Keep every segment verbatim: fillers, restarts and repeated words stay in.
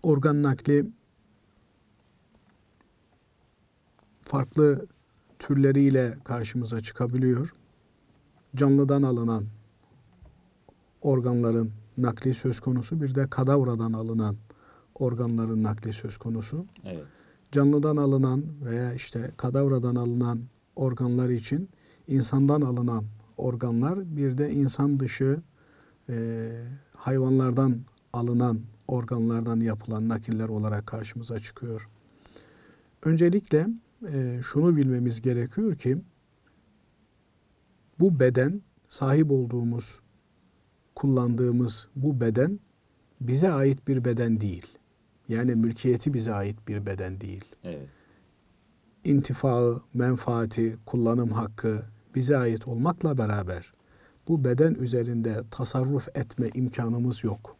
organ nakli farklı türleriyle karşımıza çıkabiliyor. Canlıdan alınan organların nakli söz konusu, bir de kadavradan alınan organların nakli söz konusu. Evet. Canlıdan alınan veya işte kadavradan alınan organlar için insandan alınan organlar, bir de insan dışı e, hayvanlardan alınan organlardan yapılan nakiller olarak karşımıza çıkıyor. Öncelikle e, şunu bilmemiz gerekiyor ki bu beden, sahip olduğumuz, kullandığımız bu beden bize ait bir beden değil. Yani mülkiyeti bize ait bir beden değil. Evet. İntifaı, menfaati, kullanım hakkı bize ait olmakla beraber bu beden üzerinde tasarruf etme imkanımız yok.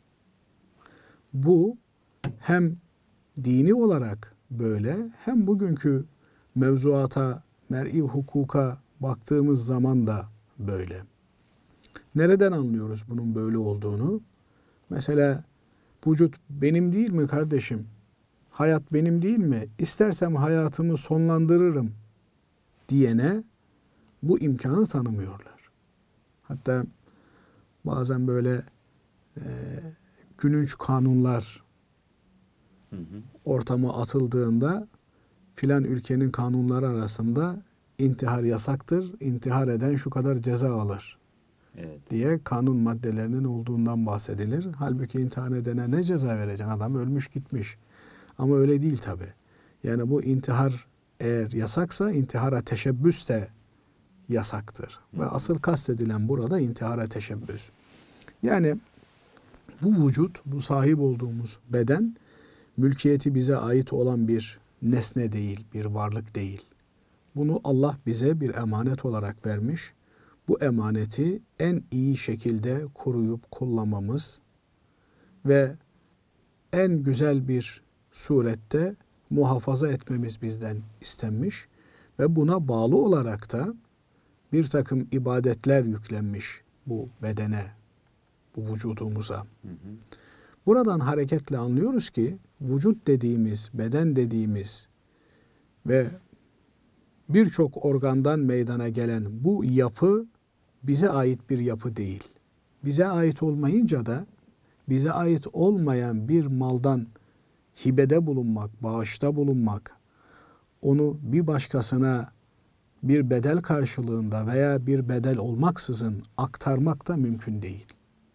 Bu hem dini olarak böyle, hem bugünkü mevzuata, mer'i hukuka baktığımız zaman da böyle. Nereden anlıyoruz bunun böyle olduğunu? Mesela vücut benim değil mi kardeşim? Hayat benim değil mi? İstersem hayatımı sonlandırırım diyene bu imkanı tanımıyorlar. Hatta bazen böyle e, gününç kanunlar hı hı. ortama atıldığında filan ülkenin kanunları arasında intihar yasaktır, intihar eden şu kadar ceza alır. Evet. diye kanun maddelerinin olduğundan bahsedilir. Halbuki intihar edene ne ceza vereceksin? Adam ölmüş gitmiş. Ama öyle değil tabi. Yani bu intihar eğer yasaksa intihara teşebbüs de yasaktır. Hı. Ve asıl kastedilen burada intihara teşebbüs. Yani bu vücut, bu sahip olduğumuz beden mülkiyeti bize ait olan bir nesne değil, bir varlık değil. Bunu Allah bize bir emanet olarak vermiş. Bu emaneti en iyi şekilde koruyup kullanmamız ve en güzel bir surette muhafaza etmemiz bizden istenmiş ve buna bağlı olarak da bir takım ibadetler yüklenmiş bu bedene, bu vücudumuza. Hı hı. Buradan hareketle anlıyoruz ki vücut dediğimiz, beden dediğimiz ve birçok organdan meydana gelen bu yapı bize ait bir yapı değil. Bize ait olmayınca da bize ait olmayan bir maldan hibede bulunmak, bağışta bulunmak, onu bir başkasına bir bedel karşılığında veya bir bedel olmaksızın aktarmak da mümkün değil.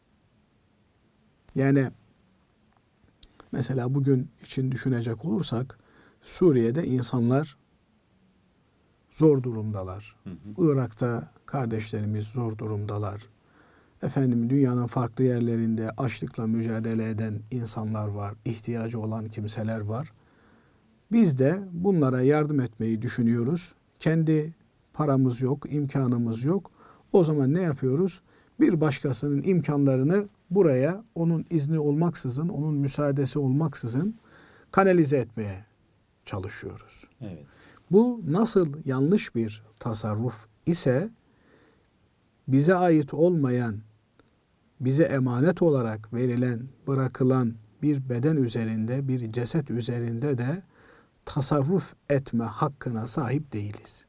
Yani mesela bugün için düşünecek olursak Suriye'de insanlar zor durumdalar. Hı hı. Irak'ta kardeşlerimiz zor durumdalar. Efendim dünyanın farklı yerlerinde açlıkla mücadele eden insanlar var, ihtiyacı olan kimseler var. Biz de bunlara yardım etmeyi düşünüyoruz. Kendi paramız yok, imkanımız yok. O zaman ne yapıyoruz? Bir başkasının imkanlarını buraya onun izni olmaksızın, onun müsaadesi olmaksızın kanalize etmeye çalışıyoruz. Evet. Bu nasıl yanlış bir tasarruf ise bize ait olmayan, bize emanet olarak verilen, bırakılan bir beden üzerinde, bir ceset üzerinde de tasarruf etme hakkına sahip değiliz.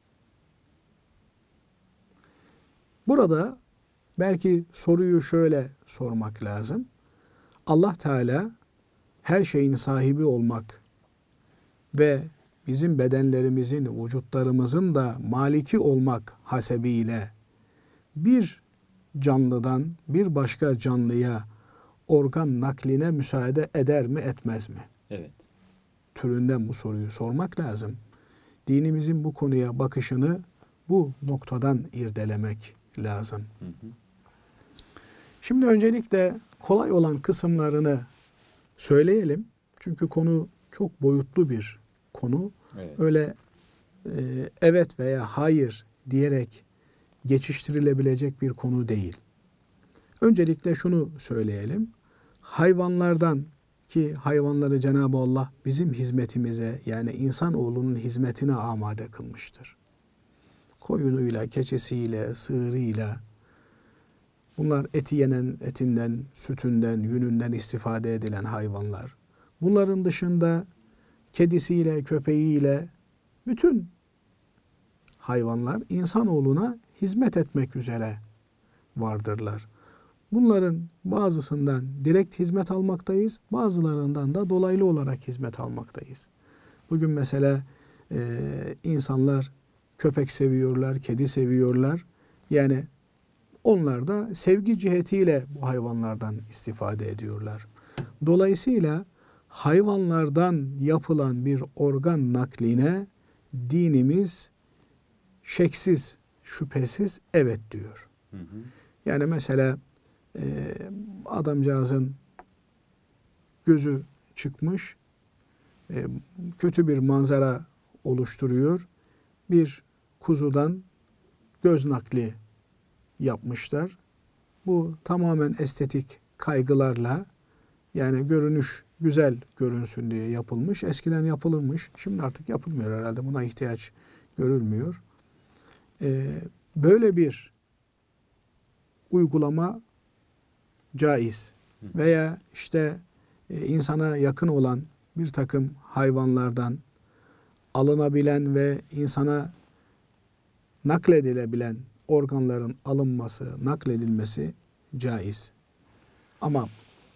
Burada belki soruyu şöyle sormak lazım. Allah Teala her şeyin sahibi olmak ve bizim bedenlerimizin, vücutlarımızın da maliki olmak hasebiyle bir canlıdan bir başka canlıya organ nakline müsaade eder mi, etmez mi? Evet. Türünden bu soruyu sormak lazım. Dinimizin bu konuya bakışını bu noktadan irdelemek lazım. Hı hı. Şimdi öncelikle kolay olan kısımlarını söyleyelim. Çünkü konu çok boyutlu bir konu. Evet. Öyle e, evet veya hayır diyerek geçiştirilebilecek bir konu değil. Öncelikle şunu söyleyelim. Hayvanlardan, ki hayvanları Cenab-ı Allah bizim hizmetimize, yani insanoğlunun hizmetine amade kılmıştır. Koyunuyla, keçisiyle, sığırıyla, bunlar eti yenen etinden, sütünden, yününden istifade edilen hayvanlar. Bunların dışında kedisiyle, köpeğiyle bütün hayvanlar insanoğluna hizmet etmek üzere vardırlar. Bunların bazısından direkt hizmet almaktayız, bazılarından da dolaylı olarak hizmet almaktayız. Bugün mesela e, insanlar köpek seviyorlar, kedi seviyorlar. Yani onlar da sevgi cihetiyle bu hayvanlardan istifade ediyorlar. Dolayısıyla hayvanlardan yapılan bir organ nakline dinimiz şeksiz, şüphesiz evet diyor. Hı hı. Yani mesela e, adamcağızın gözü çıkmış, e, kötü bir manzara oluşturuyor. Bir kuzudan göz nakli yapmışlar. Bu tamamen estetik kaygılarla, yani görünüş güzel görünsün diye yapılmış. Eskiden yapılırmış. Şimdi artık yapılmıyor herhalde. Buna ihtiyaç görülmüyor. Ee, böyle bir uygulama caiz. Veya işte e, insana yakın olan bir takım hayvanlardan alınabilen ve insana nakledilebilen organların alınması, nakledilmesi caiz. Ama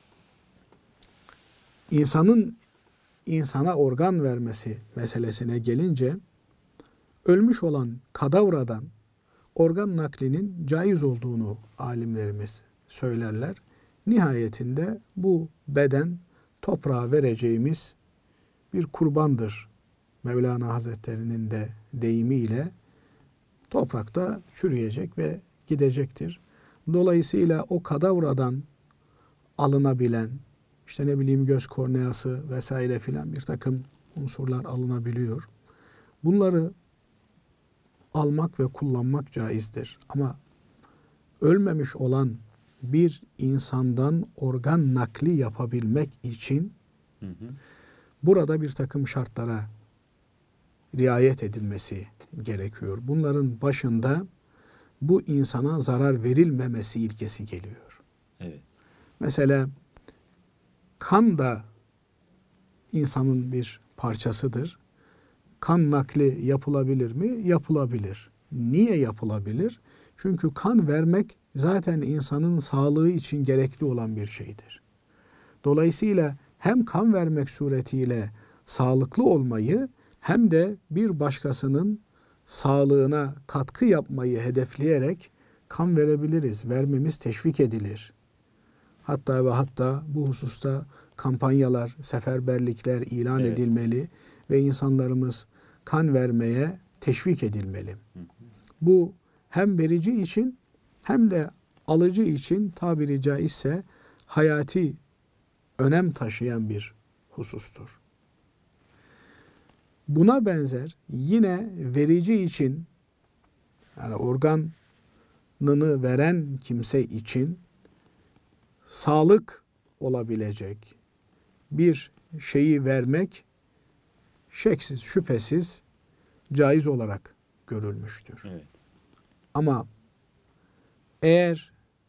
insanın insana organ vermesi meselesine gelince ölmüş olan kadavradan organ naklinin caiz olduğunu alimlerimiz söylerler. Nihayetinde bu beden toprağa vereceğimiz bir kurbandır. Mevlana Hazretleri'nin de deyimiyle toprakta çürüyecek ve gidecektir. Dolayısıyla o kadavradan alınabilen, işte ne bileyim göz korneası vesaire filan bir takım unsurlar alınabiliyor. Bunları almak ve kullanmak caizdir. Ama ölmemiş olan bir insandan organ nakli yapabilmek için hı hı. burada bir takım şartlara riayet edilmesi gerekiyor. Bunların başında bu insana zarar verilmemesi ilkesi geliyor. Evet. Mesela kan da insanın bir parçasıdır. Kan nakli yapılabilir mi? Yapılabilir. Niye yapılabilir? Çünkü kan vermek zaten insanın sağlığı için gerekli olan bir şeydir. Dolayısıyla hem kan vermek suretiyle sağlıklı olmayı hem de bir başkasının sağlığına katkı yapmayı hedefleyerek kan verebiliriz. Vermemiz teşvik edilir. Hatta ve hatta bu hususta kampanyalar, seferberlikler ilan evet. edilmeli ve insanlarımız kan vermeye teşvik edilmeli. Hı hı. Bu hem verici için hem de alıcı için tabiri caizse hayati önem taşıyan bir husustur. Buna benzer yine verici için, yani organını veren kimse için sağlık olabilecek bir şeyi vermek şeksiz, şüphesiz caiz olarak görülmüştür. Evet. Ama eğer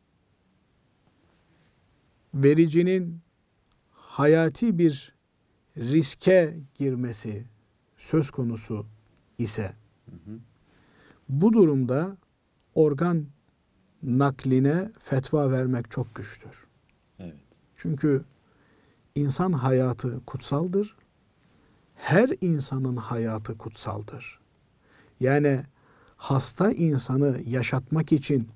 vericinin hayati bir riske girmesi söz konusu ise hı hı. bu durumda organ nakline fetva vermek çok güçtür. Evet. Çünkü insan hayatı kutsaldır. Her insanın hayatı kutsaldır. Yani hasta insanı yaşatmak için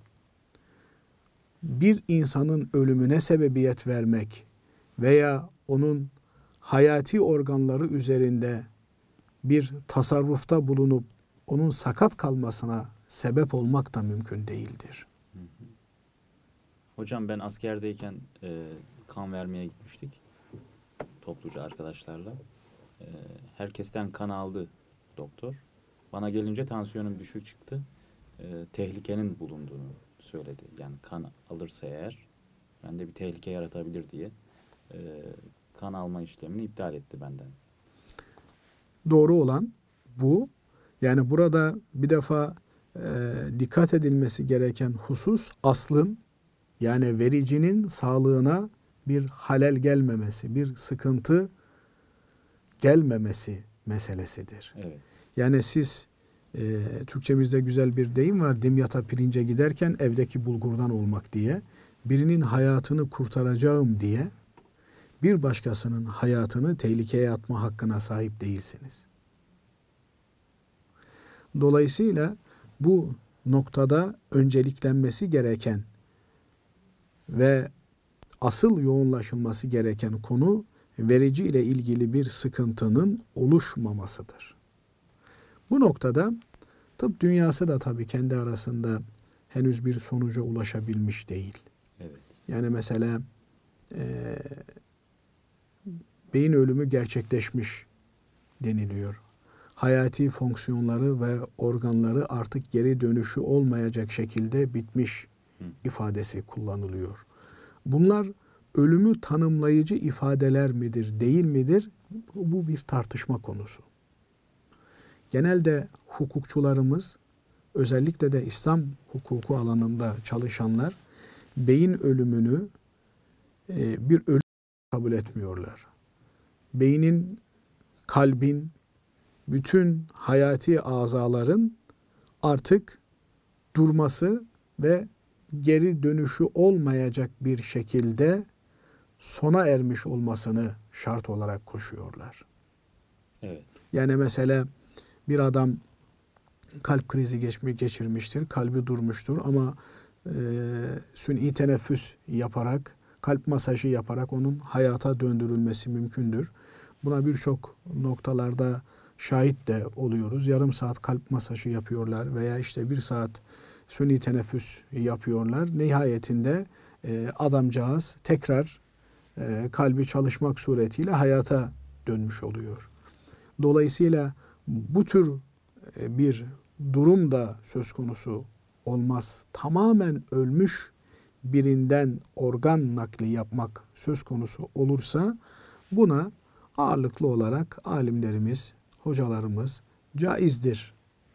bir insanın ölümüne sebebiyet vermek veya onun hayati organları üzerinde bir tasarrufta bulunup onun sakat kalmasına sebep olmak da mümkün değildir. Hı hı. Hocam ben askerdeyken e, kan vermeye gitmiştik. Topluca arkadaşlarla. E, herkesten kan aldı doktor. Bana gelince tansiyonum düşük çıktı. E, tehlikenin bulunduğunu söyledi. Yani kan alırsa eğer bende bir tehlike yaratabilir diye e, kan alma işlemini iptal etti benden. Doğru olan bu. Yani burada bir defa e, dikkat edilmesi gereken husus aslın, yani vericinin sağlığına bir halel gelmemesi, bir sıkıntı gelmemesi meselesidir. Evet. Yani siz e, Türkçemizde güzel bir deyim var. Dimyata pirince giderken evdeki bulgurdan olmak diye. Birinin hayatını kurtaracağım diye bir başkasının hayatını tehlikeye atma hakkına sahip değilsiniz. Dolayısıyla bu noktada önceliklenmesi gereken ve asıl yoğunlaşılması gereken konu verici ile ilgili bir sıkıntının oluşmamasıdır. Bu noktada tıp dünyası da tabii kendi arasında henüz bir sonuca ulaşabilmiş değil. Evet. Yani mesela e, beyin ölümü gerçekleşmiş deniliyor. Hayati fonksiyonları ve organları artık geri dönüşü olmayacak şekilde bitmiş Hı. ifadesi kullanılıyor. Bunlar ölümü tanımlayıcı ifadeler midir, değil midir? Bu bir tartışma konusu. Genelde hukukçularımız, özellikle de İslam hukuku alanında çalışanlar, beyin ölümünü e, bir ölüm kabul etmiyorlar. Beynin, kalbin, bütün hayati azaların artık durması ve geri dönüşü olmayacak bir şekilde sona ermiş olmasını şart olarak koşuyorlar. Evet. Yani mesela bir adam kalp krizi geçmiş, geçirmiştir, kalbi durmuştur ama e, sün'i teneffüs yaparak, kalp masajı yaparak onun hayata döndürülmesi mümkündür. Buna birçok noktalarda şahit de oluyoruz. Yarım saat kalp masajı yapıyorlar veya işte bir saat sünni teneffüs yapıyorlar. Nihayetinde e, adamcağız tekrar e, kalbi çalışmak suretiyle hayata dönmüş oluyor. Dolayısıyla bu tür e, bir durum da söz konusu olmaz. Tamamen ölmüş birinden organ nakli yapmak söz konusu olursa buna ağırlıklı olarak alimlerimiz, hocalarımız caizdir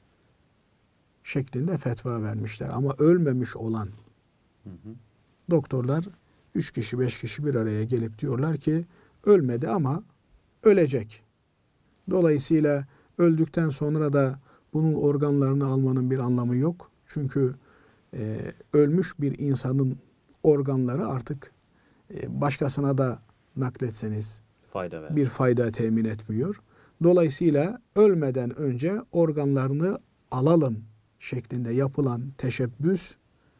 şeklinde fetva vermişler. Ama ölmemiş olan Hı hı. doktorlar üç kişi beş kişi bir araya gelip diyorlar ki ölmedi ama ölecek. Dolayısıyla öldükten sonra da bunun organlarını almanın bir anlamı yok. Çünkü e, ölmüş bir insanın organları artık e, başkasına da nakletseniz Fayda ver. bir fayda temin etmiyor. Dolayısıyla ölmeden önce organlarını alalım şeklinde yapılan teşebbüs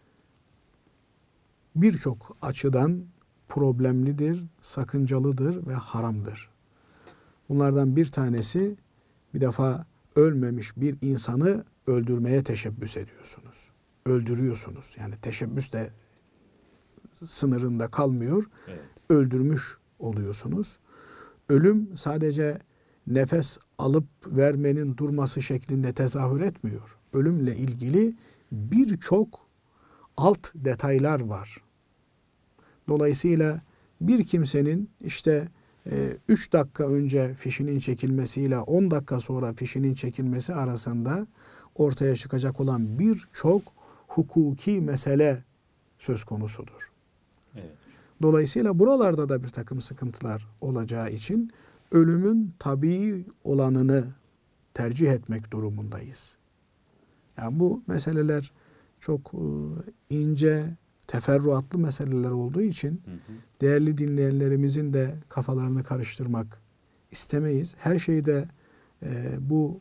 birçok açıdan problemlidir, sakıncalıdır ve haramdır. Bunlardan bir tanesi, bir defa ölmemiş bir insanı öldürmeye teşebbüs ediyorsunuz. Öldürüyorsunuz. Yani teşebbüs de sınırında kalmıyor. Evet. Öldürmüş oluyorsunuz. Ölüm sadece nefes alıp vermenin durması şeklinde tezahür etmiyor. Ölümle ilgili birçok alt detaylar var. Dolayısıyla bir kimsenin işte üç dakika önce fişinin çekilmesiyle on dakika sonra fişinin çekilmesi arasında ortaya çıkacak olan birçok hukuki mesele söz konusudur. Evet. Dolayısıyla buralarda da bir takım sıkıntılar olacağı için ölümün tabii olanını tercih etmek durumundayız. Yani bu meseleler çok ince, teferruatlı meseleler olduğu için Hı hı. değerli dinleyenlerimizin de kafalarını karıştırmak istemeyiz. Her şeyde e, bu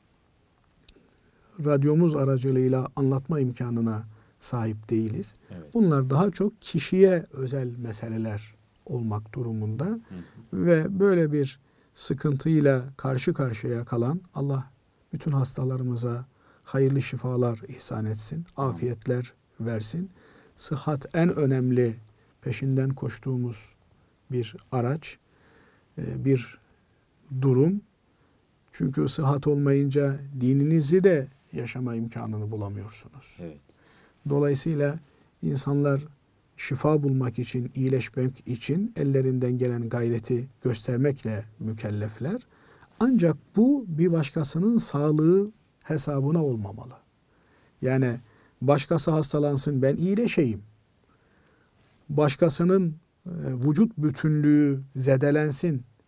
radyomuz aracılığıyla anlatma imkanına sahip değiliz. Evet. Bunlar daha çok kişiye özel meseleler olmak durumunda. Hı hı. Ve böyle bir sıkıntıyla karşı karşıya kalan Allah bütün hastalarımıza hayırlı şifalar ihsan etsin, afiyetler versin. Sıhhat en önemli peşinden koştuğumuz bir araç, bir durum. Çünkü sıhhat olmayınca dininizi de yaşama imkanını bulamıyorsunuz. Evet. Dolayısıyla insanlar şifa bulmak için, iyileşmek için ellerinden gelen gayreti göstermekle mükellefler. Ancak bu bir başkasının sağlığı hesabına olmamalı. Yani başkası hastalansın, ben iyileşeyim. Başkasının vücut bütünlüğü zedelensin,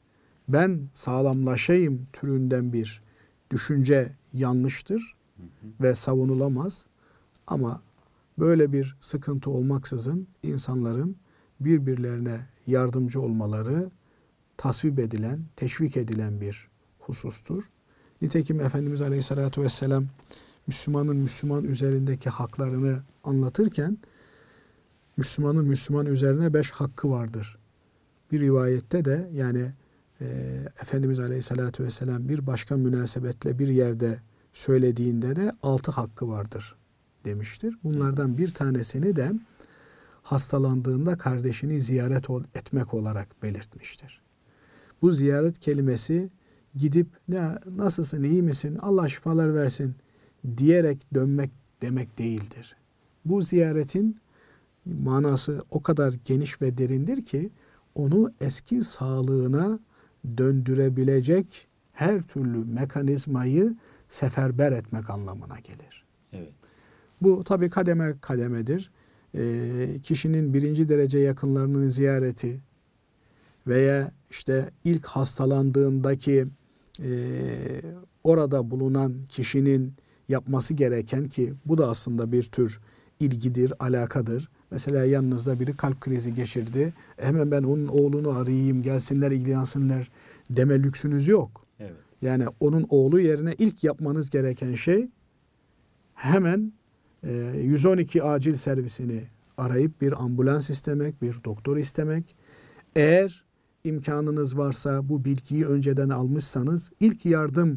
ben sağlamlaşayım türünden bir düşünce yanlıştır Hı hı. ve savunulamaz. Ama böyle bir sıkıntı olmaksızın insanların birbirlerine yardımcı olmaları tasvip edilen, teşvik edilen bir husustur. Nitekim Efendimiz Aleyhisselatü Vesselam Müslümanın Müslüman üzerindeki haklarını anlatırken Müslümanın Müslüman üzerine beş hakkı vardır. Bir rivayette de yani e, Efendimiz Aleyhisselatü Vesselam bir başka münasebetle bir yerde söylediğinde de altı hakkı vardır demiştir. Bunlardan bir tanesini de hastalandığında kardeşini ziyaret etmek olarak belirtmiştir. Bu ziyaret kelimesi gidip ne nasılsın, iyi misin, Allah şifalar versin diyerek dönmek demek değildir. Bu ziyaretin manası o kadar geniş ve derindir ki onu eski sağlığına döndürebilecek her türlü mekanizmayı seferber etmek anlamına gelir. Evet. Bu tabii kademe kademedir. E, kişinin birinci derece yakınlarının ziyareti veya işte ilk hastalandığındaki e, orada bulunan kişinin yapması gereken, ki bu da aslında bir tür ilgidir, alakadır. Mesela yanınızda biri kalp krizi geçirdi. Hemen ben onun oğlunu arayayım, gelsinler, ilgilensinler deme lüksünüz yok. Evet. Yani onun oğlu yerine ilk yapmanız gereken şey hemen e, yüz on iki acil servisini arayıp bir ambulans istemek, bir doktor istemek. Eğer imkanınız varsa, bu bilgiyi önceden almışsanız ilk yardım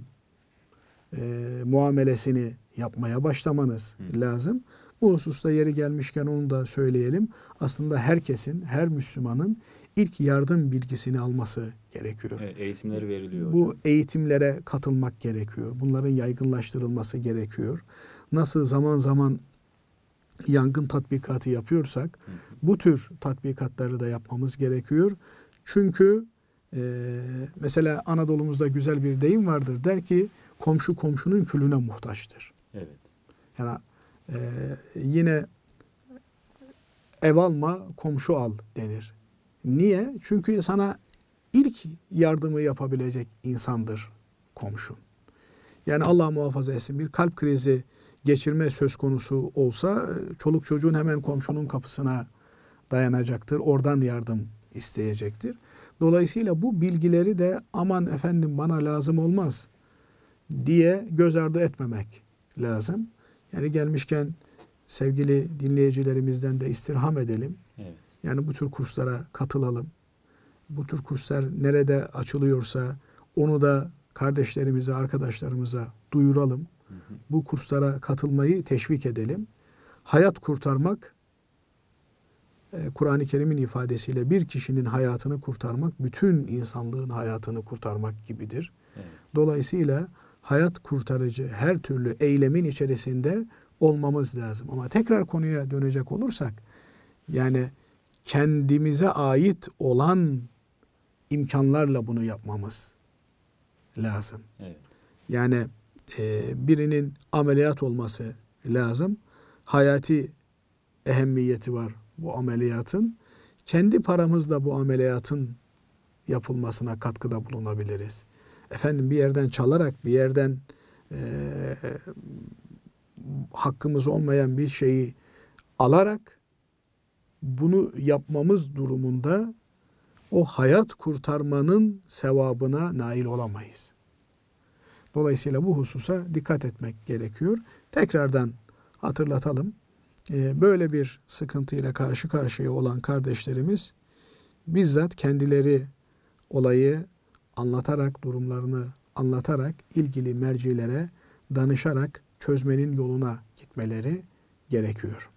e, muamelesini yapmaya başlamanız Hı. lazım. Bu hususta yeri gelmişken onu da söyleyelim. Aslında herkesin, her Müslümanın ilk yardım bilgisini alması gerekiyor. Evet, eğitimleri veriliyor Bu hocam. eğitimlere katılmak gerekiyor. Bunların yaygınlaştırılması gerekiyor. Nasıl zaman zaman yangın tatbikatı yapıyorsak, hı hı. bu tür tatbikatları da yapmamız gerekiyor. Çünkü e, mesela Anadolu'muzda güzel bir deyim vardır. Der ki komşu komşunun külüne muhtaçtır. Evet. Yani e, yine ev alma komşu al denir. Niye? Çünkü sana ilk yardımı yapabilecek insandır komşun. Yani Allah muhafaza etsin, bir kalp krizi geçirme söz konusu olsa çoluk çocuğun hemen komşunun kapısına dayanacaktır. Oradan yardım isteyecektir. Dolayısıyla bu bilgileri de aman efendim bana lazım olmaz diye göz ardı etmemek lazım. Yani gelmişken sevgili dinleyicilerimizden de istirham edelim. Evet. Yani bu tür kurslara katılalım. Bu tür kurslar nerede açılıyorsa onu da kardeşlerimize, arkadaşlarımıza duyuralım. Hı hı. Bu kurslara katılmayı teşvik edelim. Hayat kurtarmak, Kur'an-ı Kerim'in ifadesiyle bir kişinin hayatını kurtarmak, bütün insanlığın hayatını kurtarmak gibidir. Evet. Dolayısıyla hayat kurtarıcı her türlü eylemin içerisinde olmamız lazım. Ama tekrar konuya dönecek olursak, yani kendimize ait olan imkanlarla bunu yapmamız lazım. Evet. Yani e, birinin ameliyat olması lazım. Hayati ehemmiyeti var bu ameliyatın. Kendi paramızla bu ameliyatın yapılmasına katkıda bulunabiliriz. Efendim bir yerden çalarak, bir yerden e, hakkımız olmayan bir şeyi alarak bunu yapmamız durumunda o hayat kurtarmanın sevabına nail olamayız. Dolayısıyla bu hususa dikkat etmek gerekiyor. Tekrardan hatırlatalım. Böyle bir sıkıntıyla karşı karşıya olan kardeşlerimiz bizzat kendileri olayı anlatarak, durumlarını anlatarak ilgili mercilere danışarak çözmenin yoluna gitmeleri gerekiyor.